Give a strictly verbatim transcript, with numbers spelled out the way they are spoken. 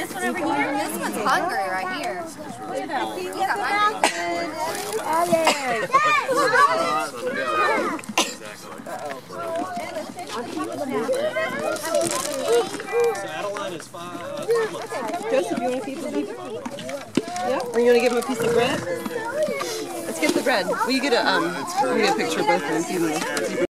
this one over here? This one's hungry right here. He's Oh, yeah. So Adeline is five. Joseph, you want a piece of beef? Yeah? Or you want to give him a piece of bread? Let's get the bread. Will you get a, um, will you get a picture of both of them?